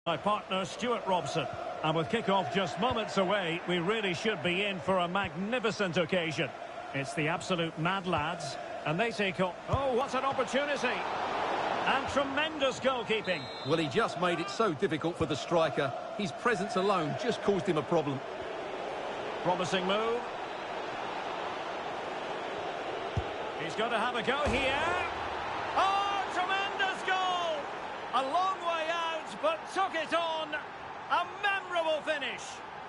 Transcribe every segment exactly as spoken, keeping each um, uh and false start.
My partner, Stuart Robson. And with kick-off just moments away, we really should be in for a magnificent occasion. It's the absolute Mad Lads, and they take on... Oh, what an opportunity! And tremendous goalkeeping. Well, he just made it so difficult for the striker. His presence alone just caused him a problem. Promising move. He's got to have a go here. Oh, tremendous goal! A long way out, but took it on. A memorable finish.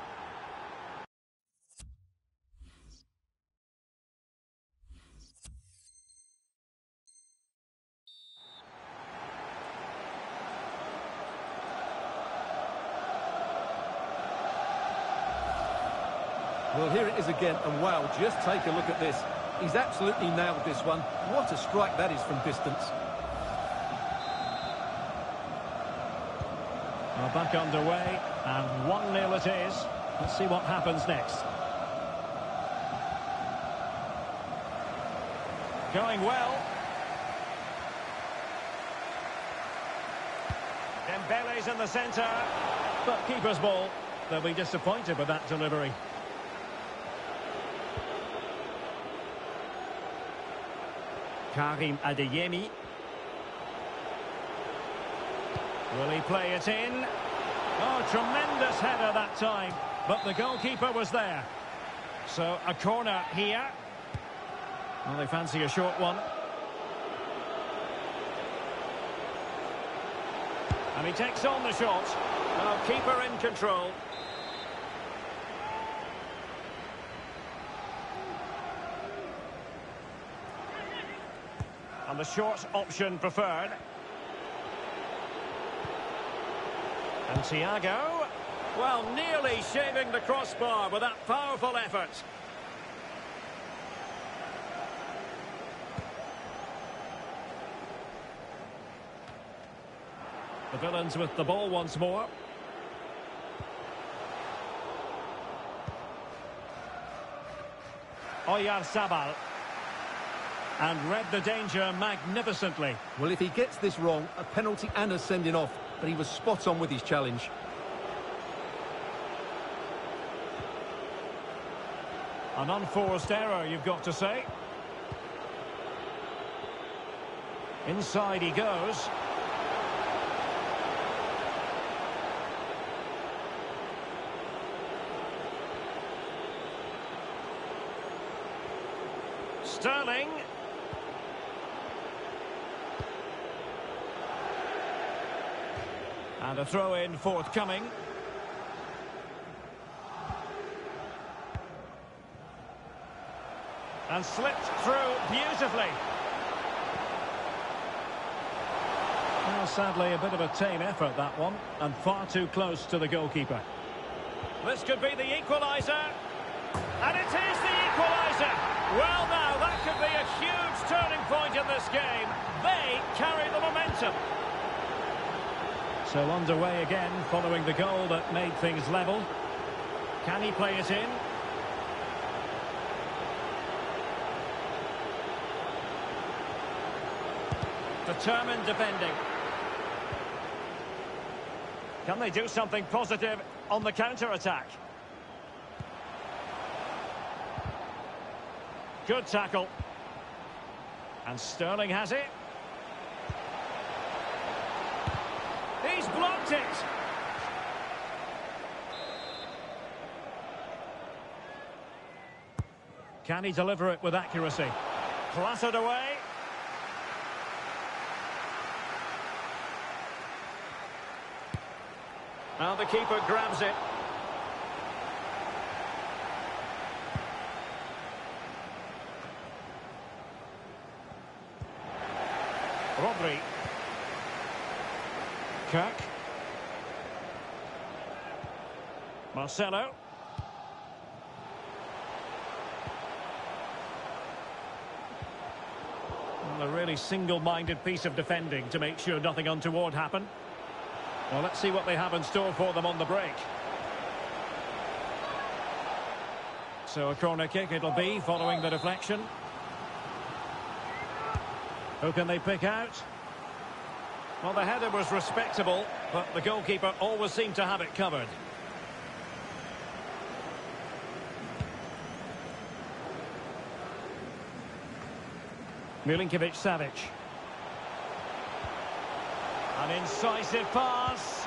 Well, here it is again, and wow, just take a look at this. He's absolutely nailed this one. What a strike that is from distance. Well, back underway, and one nil it is. Let's see what happens next. Going well. Dembele's in the centre, but keeper's ball. They'll be disappointed with that delivery. Karim Adeyemi. Will he play it in? Oh, tremendous header that time, but the goalkeeper was there. So a corner here. Well, they fancy a short one. And he takes on the shot. Oh, keeper in control. And the short option preferred. And Thiago, well, nearly shaving the crossbar with that powerful effort. The Villains with the ball once more. Oyarzabal. And read the danger magnificently. Well, if he gets this wrong, a penalty and a sending off, but he was spot on with his challenge. An unforced error, you've got to say. Inside he goes. Sterling. And a throw-in forthcoming. And slipped through beautifully. Well, sadly, a bit of a tame effort, that one. And far too close to the goalkeeper. This could be the equaliser. And it is the equaliser. Well, now, that could be a huge turning point in this game. They carry the momentum. So underway again, following the goal that made things level. Can he play it in? Determined defending. Can they do something positive on the counter-attack? Good tackle. And Sterling has it. He's blocked it. Can he deliver it with accuracy? Clattered away. Now the keeper grabs it. Rodri. Kirk. Marcelo. Well, a really single-minded piece of defending to make sure nothing untoward happened. Well, let's see what they have in store for them on the break. So a corner kick it'll be following the deflection. Who can they pick out? Well, the header was respectable, but the goalkeeper always seemed to have it covered. Milinkovic-Savic. An incisive pass.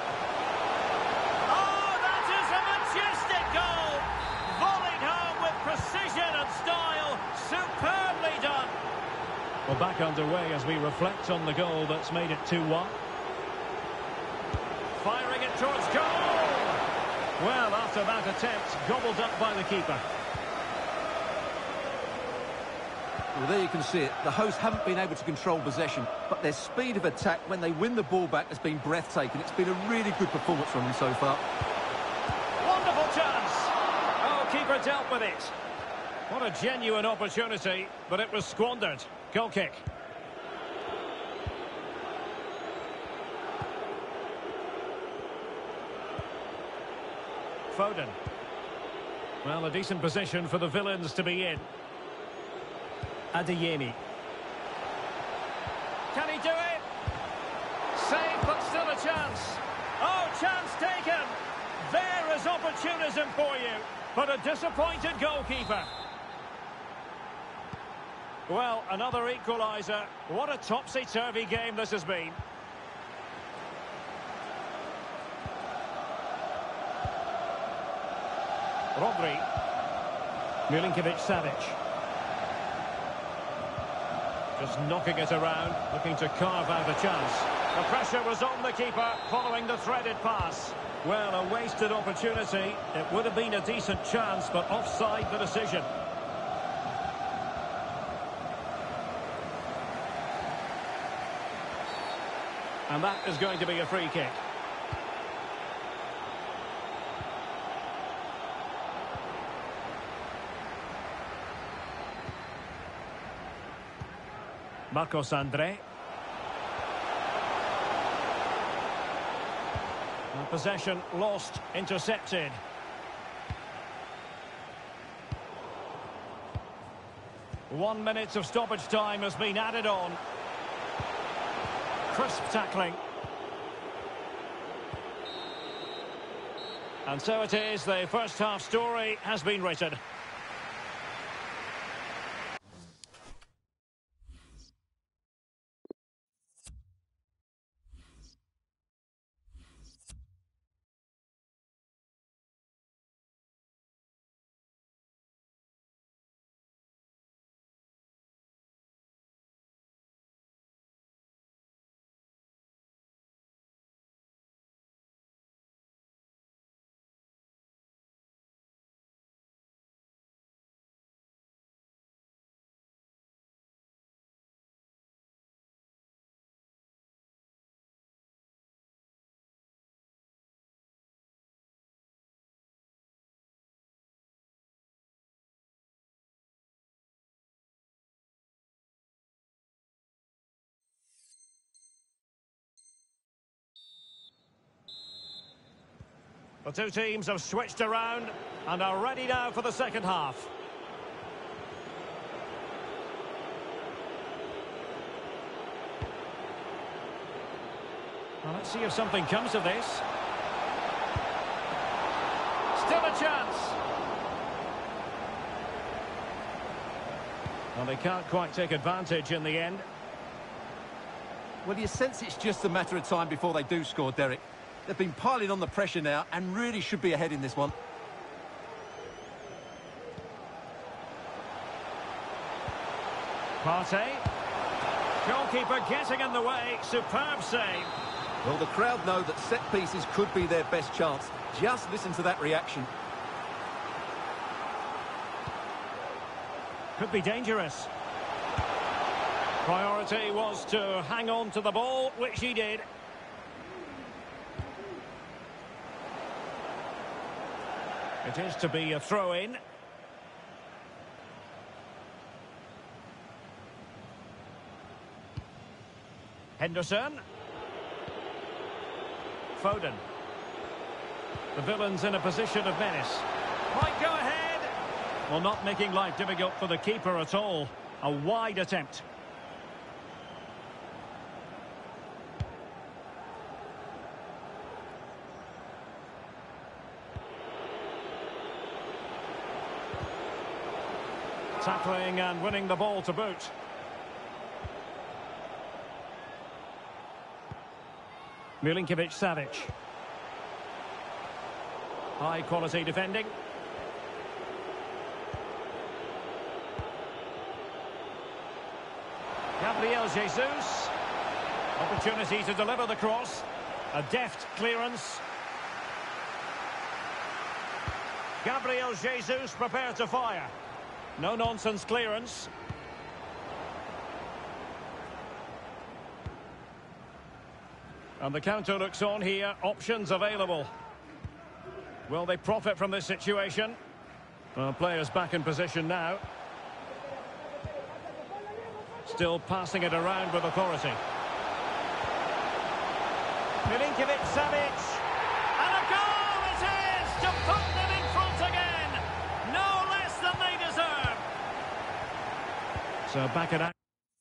Oh, that is a majestic goal! Volleyed home with precision and style. Superbly done. Well, back underway as we reflect on the goal that's made it two one. Firing it towards goal! Well, after that attempt, gobbled up by the keeper. Well, there you can see it. The hosts haven't been able to control possession, but their speed of attack when they win the ball back has been breathtaking. It's been a really good performance from them so far. Wonderful chance! Oh, keeper dealt with it. What a genuine opportunity, but it was squandered. Goal kick. Foden. Well, a decent position for the villains to be in. Adeyemi. Can he do it? Save, but still a chance. Oh, chance taken. There is opportunism for you, but a disappointed goalkeeper. Well, another equaliser. What a topsy-turvy game this has been. Rodri. Milinkovic-Savic. Just knocking it around, looking to carve out a chance. The pressure was on the keeper following the threaded pass. Well, a wasted opportunity. It would have been a decent chance, but offside the decision. And that is going to be a free kick. Marcos André. And possession lost, intercepted. One minute of stoppage time has been added on. Crisp tackling. And so it is, the first half story has been written. The two teams have switched around and are ready now for the second half. Well, let's see if something comes of this. Still a chance. Well, they can't quite take advantage in the end. Well, you sense it's just a matter of time before they do score, Derek. They've been piling on the pressure now and really should be ahead in this one. Partey. Goalkeeper getting in the way. Superb save. Well, the crowd know that set pieces could be their best chance. Just listen to that reaction. Could be dangerous. Priority was to hang on to the ball, which he did. It is to be a throw-in. Henderson. Foden. The villains in a position of menace. Might go ahead. Well, not making life difficult for the keeper at all. A wide attempt. Tackling and winning the ball to boot. Milinkovic-Savic. High quality defending. Gabriel Jesus. Opportunity to deliver the cross. A deft clearance. Gabriel Jesus prepared to fire. No-nonsense clearance. And the counter looks on here. Options available. Will they profit from this situation? Well, players back in position now. Still passing it around with authority. Milinkovic-Savic. And a goal it is to put them in front again. No less than they deserve. So back at action.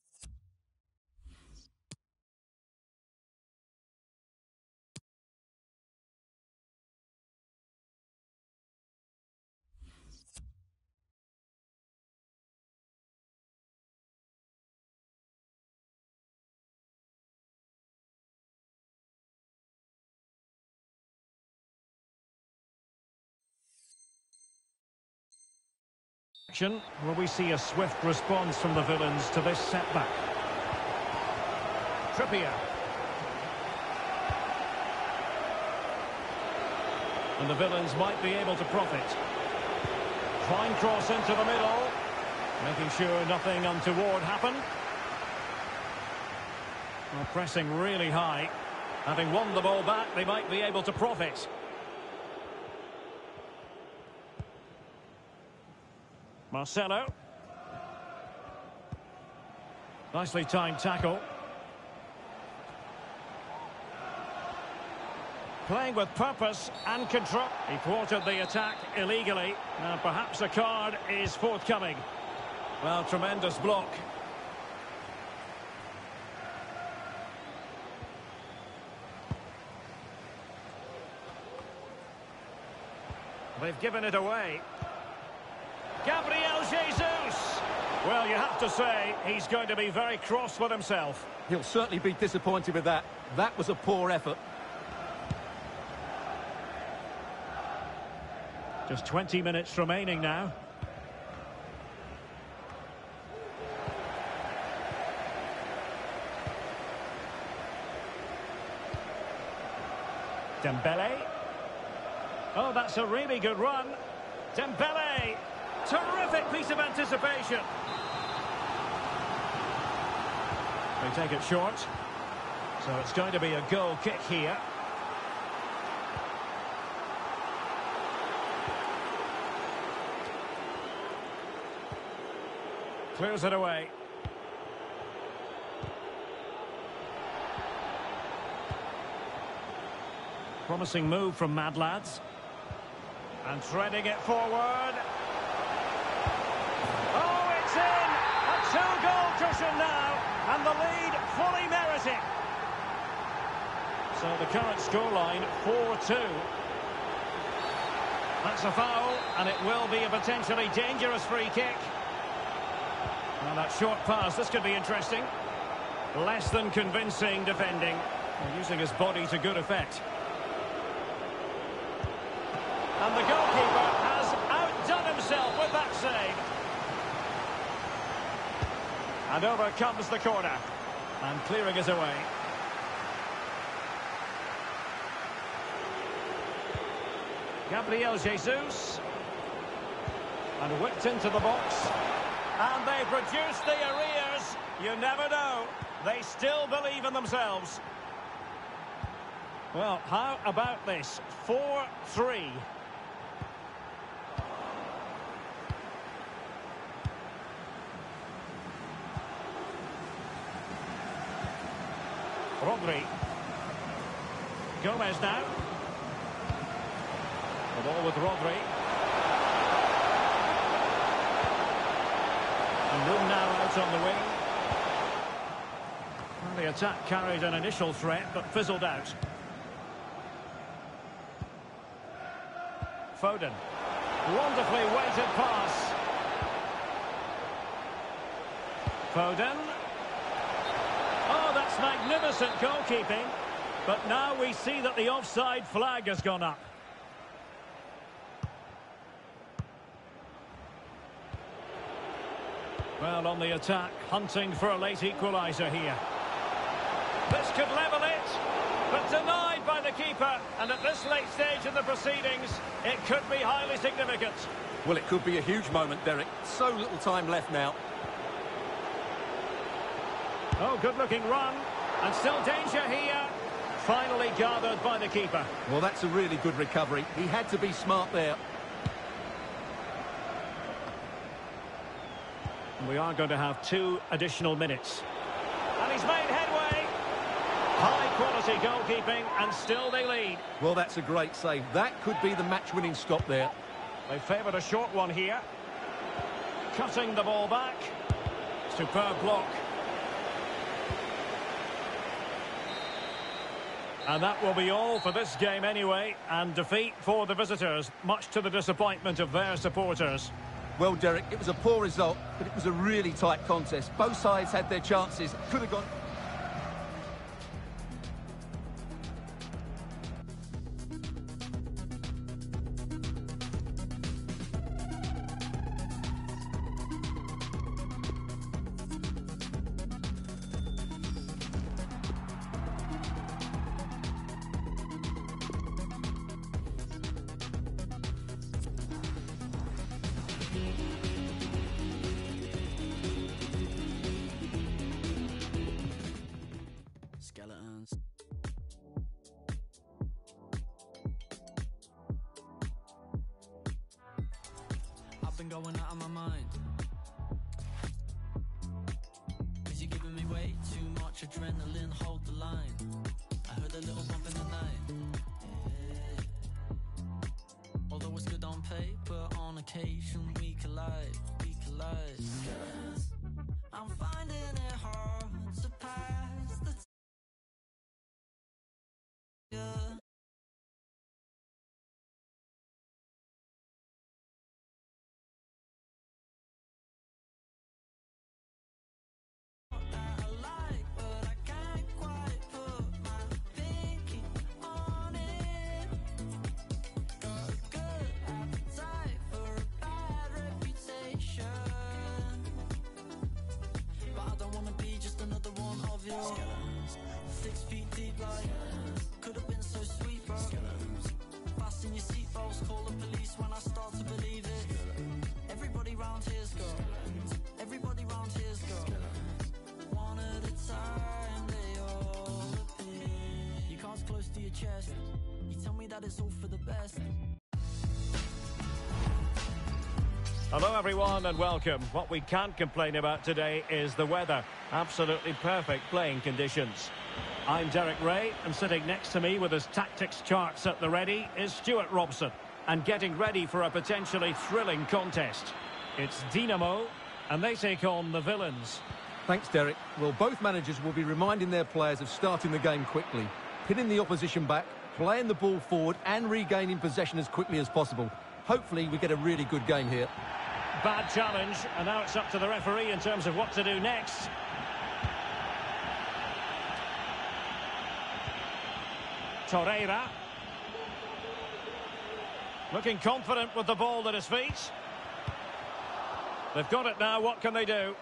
Will we see a swift response from the villains to this setback? Trippier. And the villains might be able to profit. Fine cross into the middle. Making sure nothing untoward happened. Well, pressing really high. Having won the ball back, they might be able to profit. Marcelo. Nicely timed tackle. Playing with purpose and control. He thwarted the attack illegally. Now perhaps a card is forthcoming. Well, tremendous block. They've given it away. Gabriel Jesus! Well, you have to say, he's going to be very cross with himself. He'll certainly be disappointed with that. That was a poor effort. Just twenty minutes remaining now. Dembele. Oh, that's a really good run. Dembele! Terrific piece of anticipation. They take it short. So it's going to be a goal kick here. Clears it away. Promising move from Mad Lads. And threading it forward. Oh, it's in! A two-goal cushion now, and the lead fully merited. So the current scoreline, four two. That's a foul, and it will be a potentially dangerous free kick. Well, that short pass, this could be interesting. Less than convincing defending. Well, using his body to good effect. And the goalkeeper has outdone himself with that save. And over comes the corner. And clearing is away. Gabriel Jesus. And whipped into the box. And they've reduced the arrears. You never know. They still believe in themselves. Well, how about this? four three. Rodri. Gomez now. The ball with Rodri. And room now out on the wing. Well, the attack carried an initial threat, but fizzled out. Foden. Wonderfully weighted pass. Foden. Oh, that's magnificent goalkeeping. But now we see that the offside flag has gone up. Well, on the attack, hunting for a late equaliser here. This could level it, but denied by the keeper. And at this late stage in the proceedings, it could be highly significant. Well, it could be a huge moment, Derek. So little time left now. Oh, good-looking run. And still danger here. Finally gathered by the keeper. Well, that's a really good recovery. He had to be smart there. We are going to have two additional minutes. And he's made headway. High-quality goalkeeping, and still they lead. Well, that's a great save. That could be the match-winning stop there. They favoured a short one here. Cutting the ball back. Superb block. And that will be all for this game anyway. And defeat for the visitors, much to the disappointment of their supporters. Well, Derek, it was a poor result, but it was a really tight contest. Both sides had their chances. Could have gone... Skeletons. I've been going out of my mind, 'cause you're giving me way too much adrenaline, hold the line. I heard a little bump in the night, yeah. Although it's good on paper, on occasion we collide, we collide. I'm finding it hard to pass the yeah. I like, but I can't quite put my pinky on it. Got a good appetite for a bad reputation, but I don't wanna be just another one of your skeletons. Six feet deep like could have been so sweet, bro. Skeletons. Fasten your seatbelts, call the police when I start to believe it. Skeletons. Everybody round here's got skeletons. Everybody round here's got skeletons. One at a time they all appear. Your car's close to your chest. You tell me that it's all for the best. Hello everyone and welcome. What we can't complain about today is the weather. Absolutely perfect playing conditions. I'm Derek Ray, and sitting next to me with his tactics charts at the ready is Stuart Robson. And getting ready for a potentially thrilling contest. It's Dinamo, and they take on the Villains. Thanks, Derek. Well, both managers will be reminding their players of starting the game quickly, pinning the opposition back, playing the ball forward and regaining possession as quickly as possible. Hopefully we get a really good game here. Bad challenge, and now it's up to the referee in terms of what to do next. Torreira. Looking confident with the ball at his feet. They've got it now, what can they do?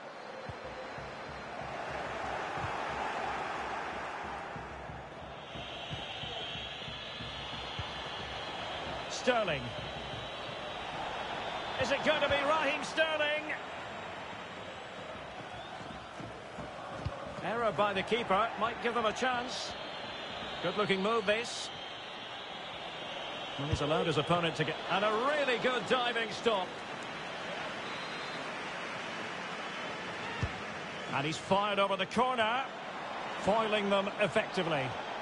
Sterling. Is it going to be Raheem Sterling? Error by the keeper, might give them a chance. Good-looking move, this. Well, he's allowed his opponent to get... And a really good diving stop. And he's fired over the corner, foiling them effectively.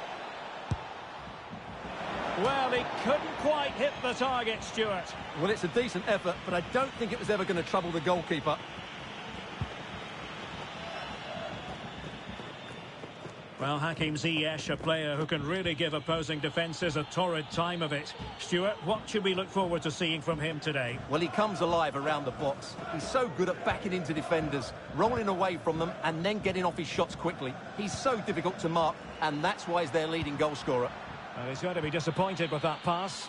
Well, he couldn't quite hit the target, Stuart. Well, it's a decent effort, but I don't think it was ever going to trouble the goalkeeper. Well, Hakim Ziyech, a player who can really give opposing defences a torrid time of it. Stuart, what should we look forward to seeing from him today? Well, he comes alive around the box. He's so good at backing into defenders, rolling away from them and then getting off his shots quickly. He's so difficult to mark, and that's why he's their leading goal scorer. Well, he's going to be disappointed with that pass.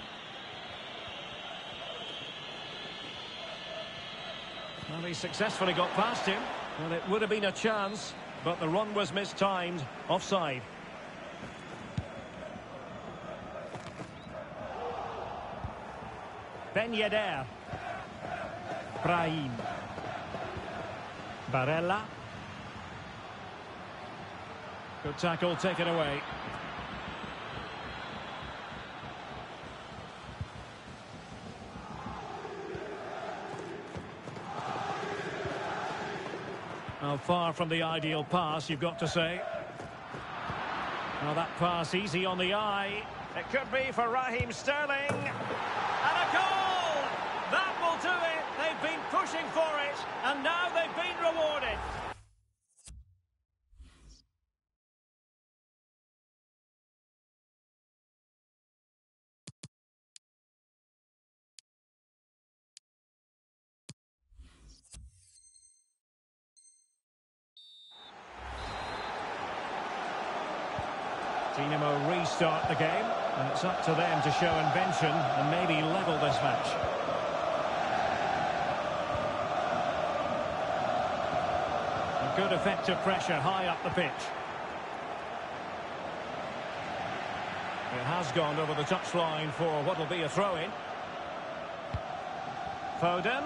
Well, he successfully got past him. Well, it would have been a chance, but the run was mistimed. Offside. Ben Yedder. Brahim. Barella. Good tackle taken away. Well, far from the ideal pass, you've got to say. Well, that pass easy on the eye. It could be for Raheem Sterling. And a goal! That will do it. They've been pushing for it, and now they've been rewarded. Dinamo restart the game, and it's up to them to show invention and maybe level this match. A good effective pressure high up the pitch. It has gone over the touchline for what will be a throw-in. Foden.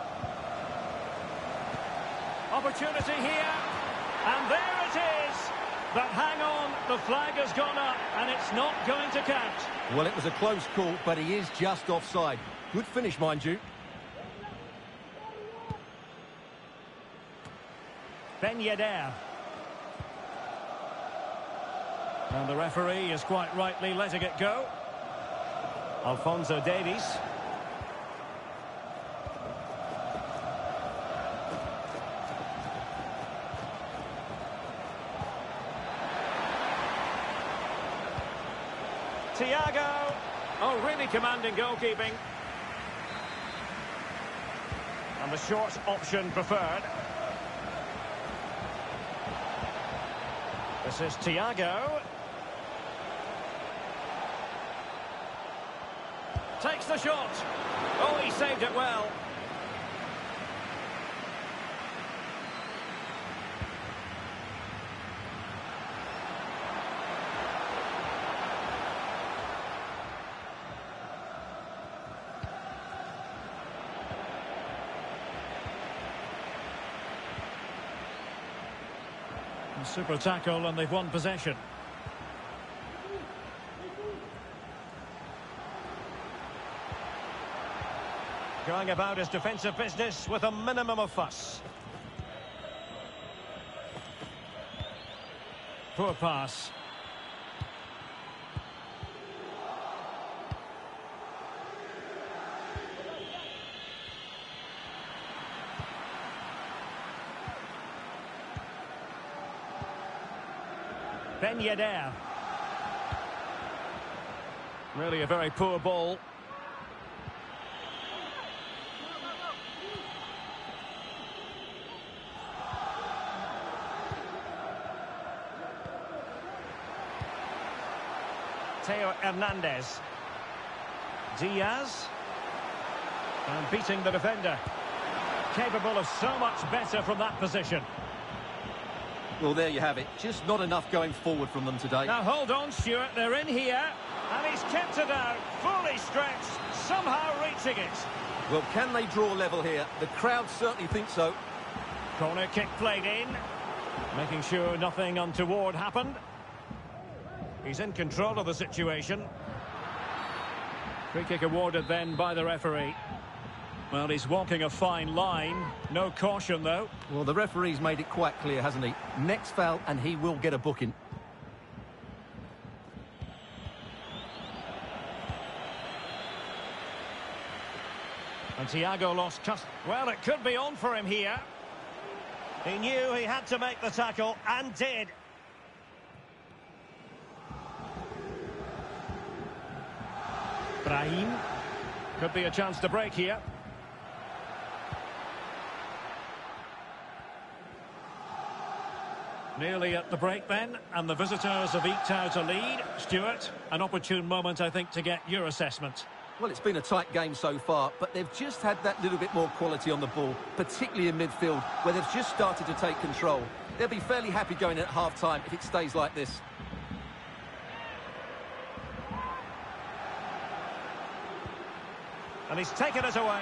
Opportunity here, and there it is. But hang on, the flag has gone up, and it's not going to count. Well, it was a close call, but he is just offside. Good finish, mind you. Ben Yedder. And the referee is quite rightly letting it go. Alphonso Davies. Thiago. Oh, really commanding goalkeeping. And the short option preferred. This is Thiago. Takes the shot. Oh, he saved it well. Super tackle, and they've won possession. Going about his defensive business with a minimum of fuss. Poor pass. Ben Yedder. Really a very poor ball. Theo Hernandez. Diaz. And beating the defender. Capable of so much better from that position. Well, there you have it. Just not enough going forward from them today. Now, hold on, Stuart. They're in here. And he's kept it out. Fully stretched. Somehow reaching it. Well, can they draw level here? The crowd certainly think so. Corner kick played in. Making sure nothing untoward happened. He's in control of the situation. Free kick awarded then by the referee. Well, he's walking a fine line. No caution, though. Well, the referee's made it quite clear, hasn't he? Next foul, and he will get a booking. And Thiago lost custody. Well, it could be on for him here. He knew he had to make the tackle, and did. Brahim. Could be a chance to break here. Nearly at the break then, and the visitors have eked out a lead. Stuart, an opportune moment, I think, to get your assessment. Well, it's been a tight game so far, but they've just had that little bit more quality on the ball, particularly in midfield, where they've just started to take control. They'll be fairly happy going at half-time if it stays like this. And he's taken it away.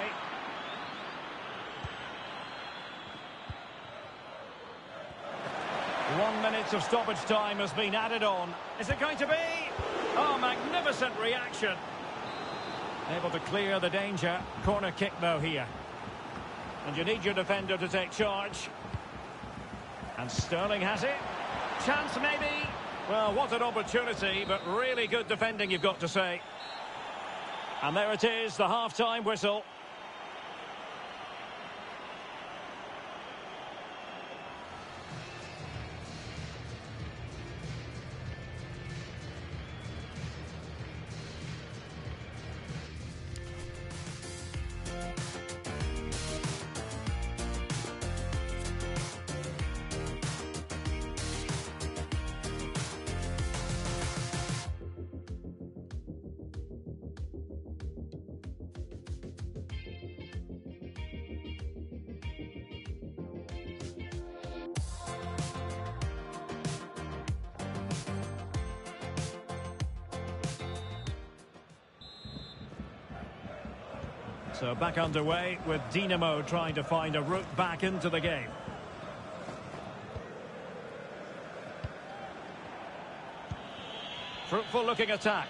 One minute of stoppage time has been added on. Is it going to be? Oh, magnificent reaction. Able to clear the danger. Corner kick, though, here. And you need your defender to take charge. And Sterling has it. Chance, maybe. Well, what an opportunity, but really good defending, you've got to say. And there it is, the half-time whistle. So back underway with Dinamo trying to find a route back into the game. Fruitful looking attack.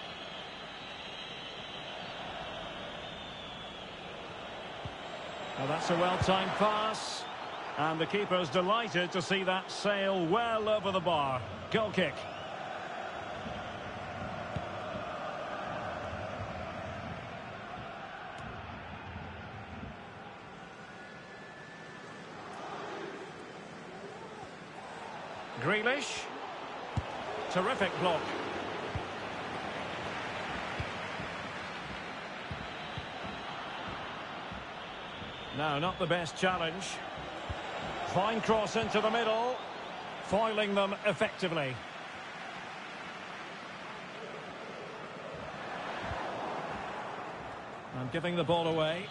Well, that's a well-timed pass. And the keeper's delighted to see that sail well over the bar. Goal kick. Grealish. Terrific block. No, not the best challenge. Fine cross into the middle. Foiling them effectively. And giving the ball away.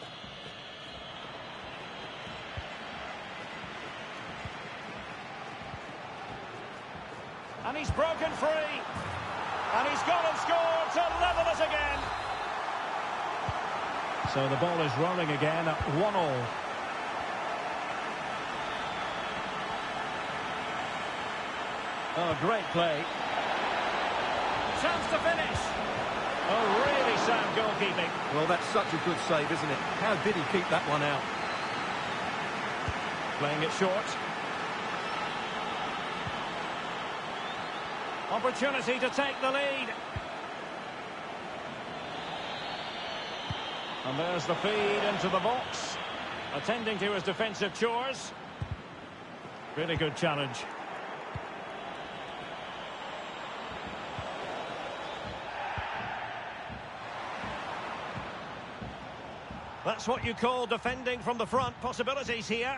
And he's broken free. And he's gone and scored to level it again. So the ball is rolling again at one all. Oh, great play. Chance to finish. Oh, really sound goalkeeping. Well, that's such a good save, isn't it? How did he keep that one out? Playing it short. Opportunity to take the lead. And there's the feed into the box. Attending to his defensive chores. Really good challenge. That's what you call defending from the front. Possibilities here.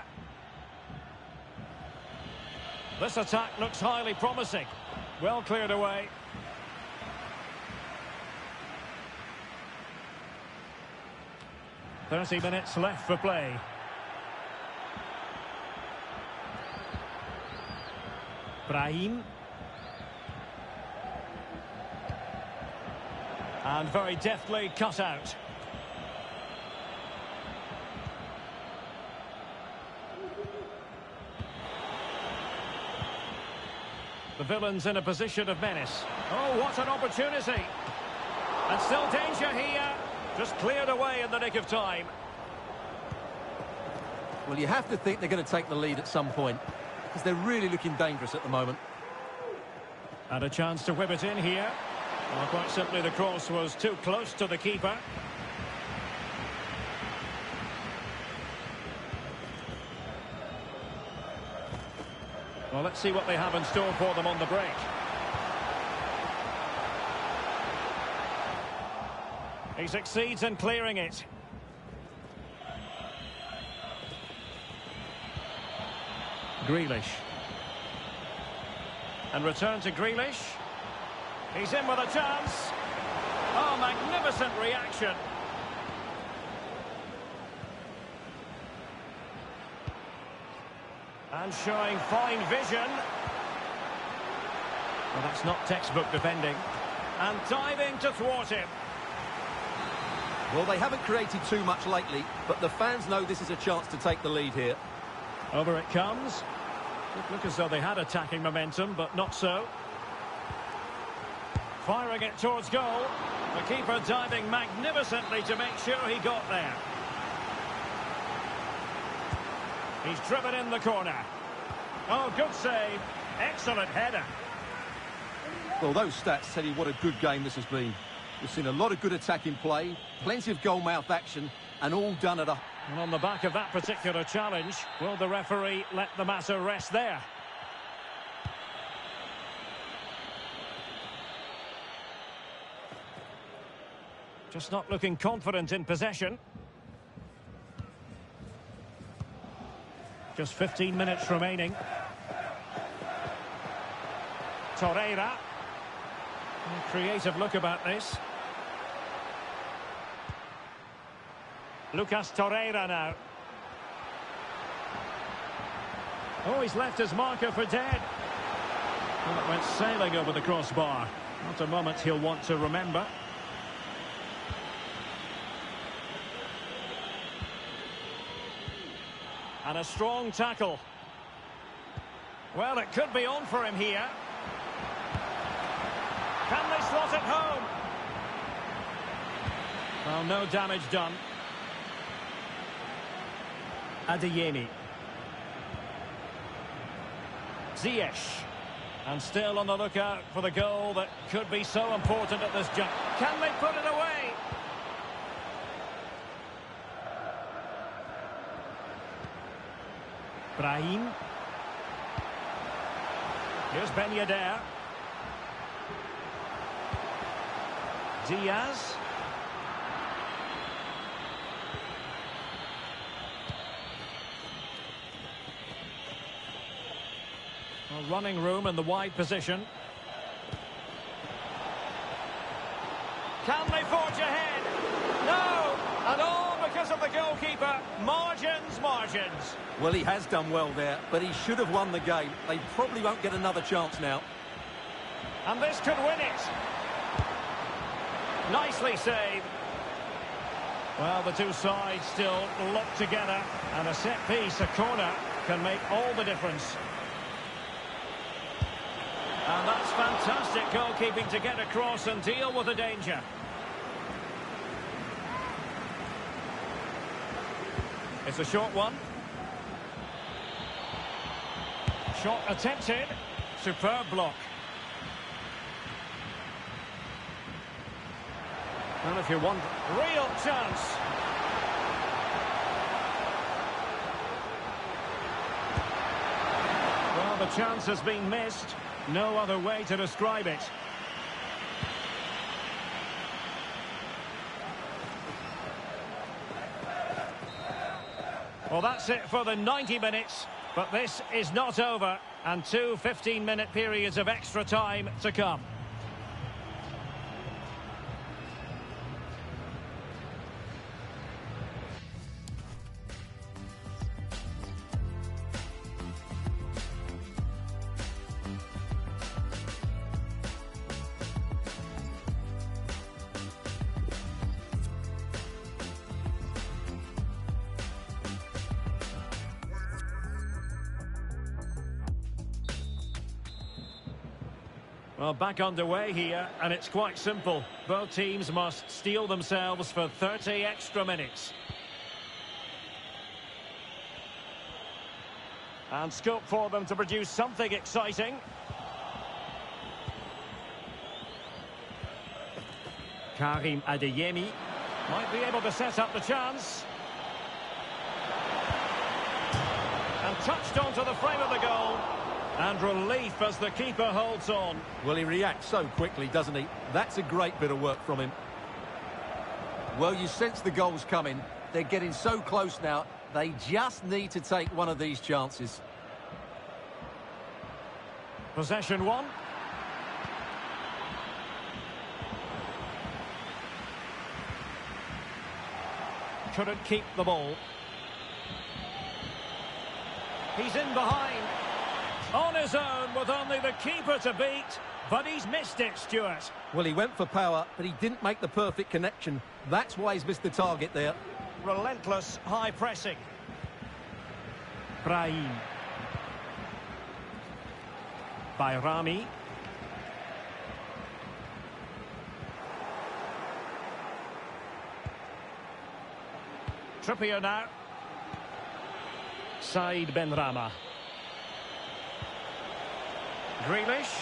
This attack looks highly promising. Well cleared away. thirty minutes left for play. Brahim. And very deftly cut out. The villains in a position of menace. Oh, what an opportunity. And still danger here. Just cleared away in the nick of time. Well, you have to think they're going to take the lead at some point, because they're really looking dangerous at the moment. And a chance to whip it in here. Well, quite simply, the cross was too close to the keeper. Well, let's see what they have in store for them on the break. He succeeds in clearing it. Grealish. And return to Grealish. He's in with a chance. Oh, magnificent reaction. And showing fine vision. Well, that's not textbook defending. And diving to thwart him. Well, they haven't created too much lately, but the fans know this is a chance to take the lead here. Over it comes. It looked as though they had attacking momentum, but not so. Firing it towards goal. The keeper diving magnificently to make sure he got there. He's driven in the corner. Oh, good save. Excellent header. Well, those stats tell you what a good game this has been. We've seen a lot of good attacking play, plenty of goal-mouth action, and all done at a... And on the back of that particular challenge, will the referee let the matter rest there? Just not looking confident in possession. Just fifteen minutes remaining. Torreira. A creative look about this. Lucas Torreira now. Oh, he's left his marker for dead. Well, it went sailing over the crossbar. Not a moment he'll want to remember. And a strong tackle. Well, it could be on for him here. Can they slot it home? Well, no damage done. Adeyemi. Ziyech. And still on the lookout for the goal that could be so important at this jump. Can they put it away? Brahim. Here's Ben Yedder. Diaz. A running room in the wide position. Can they forge ahead? No! And all because of the goalkeeper. Margins, margins. Well, he has done well there, but he should have won the game. They probably won't get another chance now. And this could win it. Nicely saved. Well, the two sides still locked together. And a set piece, a corner, can make all the difference. And that's fantastic goalkeeping to get across and deal with the danger. It's a short one. Shot attempted. Superb block. Well, if you want, real chance. Well, the chance has been missed. No other way to describe it. Well, that's it for the ninety minutes, but this is not over, and two fifteen-minute periods of extra time to come. Well, back underway here, and it's quite simple. Both teams must steel themselves for thirty extra minutes. And scope for them to produce something exciting. Karim Adeyemi might be able to set up the chance. And touched onto the frame of the goal. And relief as the keeper holds on. Well, he reacts so quickly, doesn't he? That's a great bit of work from him. Well, you sense the goals coming. They're getting so close now. They just need to take one of these chances. Possession one. Couldn't keep the ball. He's in behind. On his own with only the keeper to beat. But he's missed it, Stuart. Well, he went for power, but he didn't make the perfect connection. That's why he's missed the target there. Relentless high pressing. Brahim. Bayrami. Trippier now. Said Benrahma. Grealish.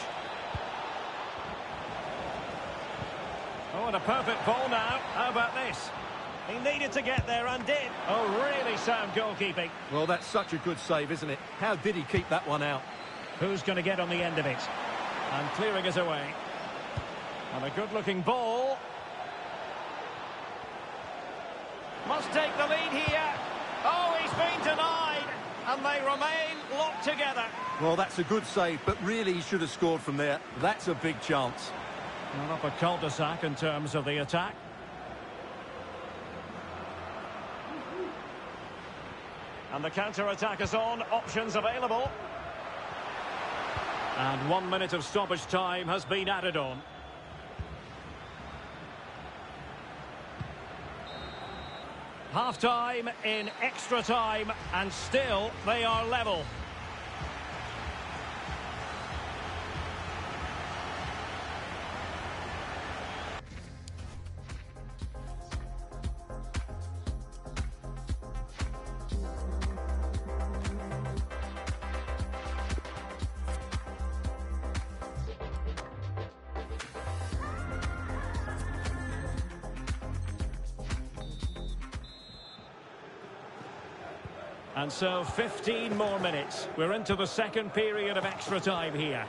Oh, and a perfect ball now. How about this? He needed to get there and did. Oh, really sound goalkeeping. Well, that's such a good save, isn't it? How did he keep that one out? Who's going to get on the end of it? And clearing us away. And a good-looking ball. Must take the lead here. Oh, he's been denied. And they remain locked together. Well, that's a good save, but really he should have scored from there. That's a big chance. Not up a cul-de-sac in terms of the attack. And the counter-attack is on. Options available. And one minute of stoppage time has been added on. Half-time in extra time, and still they are level. And so fifteen more minutes. We're into the second period of extra time here.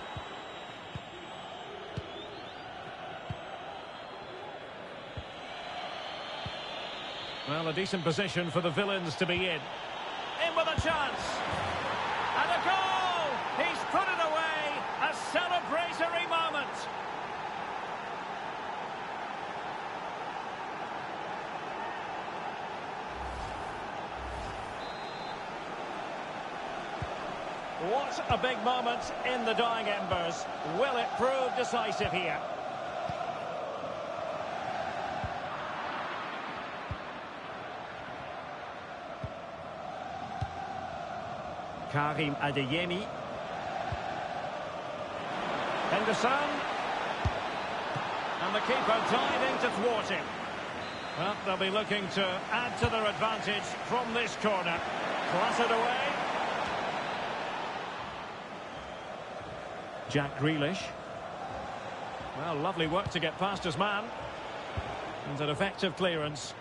Well, a decent position for the villains to be in. In with a chance. And a goal! He's put it away. A celebratory moment. What a big moment in the dying embers. Will it prove decisive here? Karim Adeyemi. Henderson. And the keeper diving to thwart him. Well, they'll be looking to add to their advantage from this corner. Clattered away. Jack Grealish. Well, lovely work to get past his man. And an effective clearance.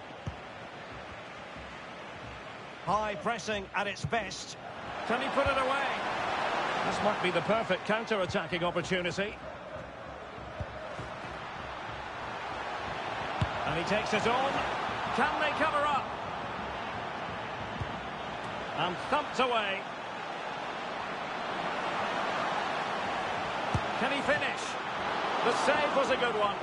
High pressing at its best. Can he put it away? This might be the perfect counter-attacking opportunity. And he takes it on. Can they cover up? And thumped away. Can he finish? The save was a good one.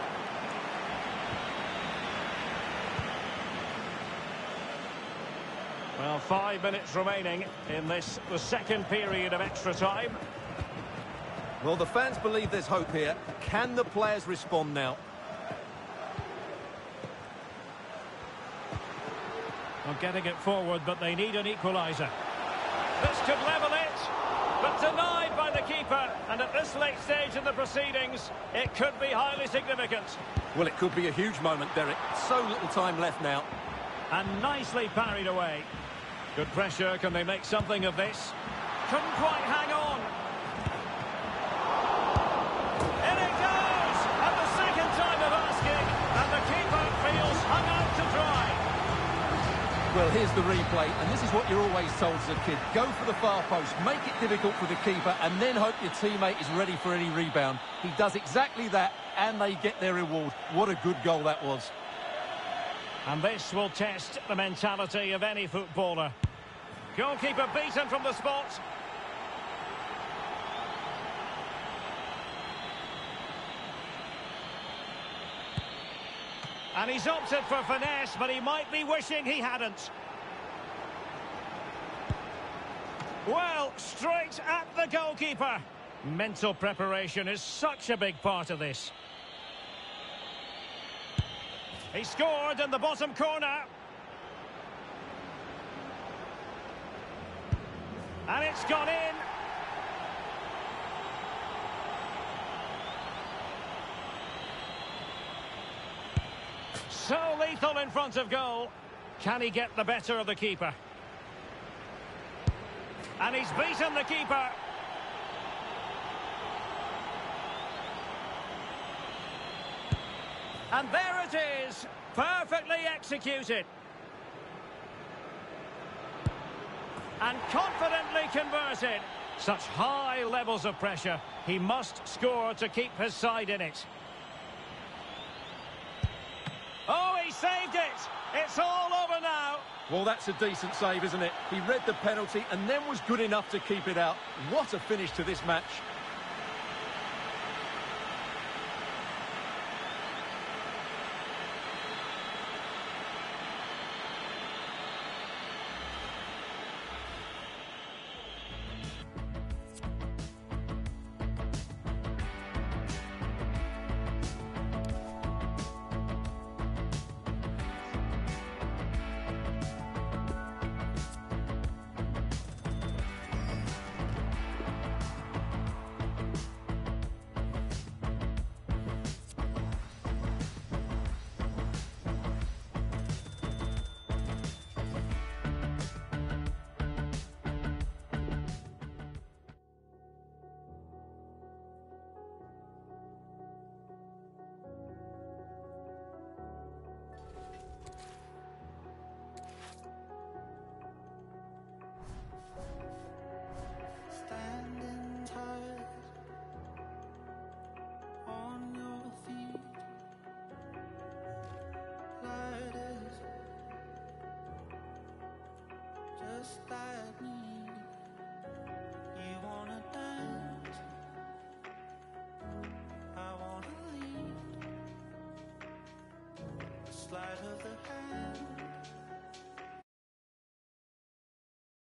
Well, five minutes remaining in this, the second period of extra time. Well, the fans believe there's hope here. Can the players respond now? Well, getting it forward, but they need an equaliser. This could level it, but denied by the keeper. And at this late stage in the proceedings, it could be highly significant. Well, it could be a huge moment, Derek. So little time left now. And nicely parried away. Good pressure. Can they make something of this? Couldn't quite hang on. In it goes! At the second time of asking, and the keeper feels hung out to dry. Well, here's the replay, and this is what you're always told as a kid. Go for the far post, make it difficult for the keeper, and then hope your teammate is ready for any rebound. He does exactly that, and they get their reward. What a good goal that was. And this will test the mentality of any footballer. Goalkeeper beaten from the spot. And he's opted for finesse, but he might be wishing he hadn't. Well, straight at the goalkeeper. Mental preparation is such a big part of this. He scored in the bottom corner. And it's gone in. So lethal in front of goal. Can he get the better of the keeper? And he's beaten the keeper. And there it is, perfectly executed. And confidently converted. Such high levels of pressure. He must score to keep his side in it. Oh, he saved it! It's all over now. Well, that's a decent save, isn't it? He read the penalty and then was good enough to keep it out. What a finish to this match.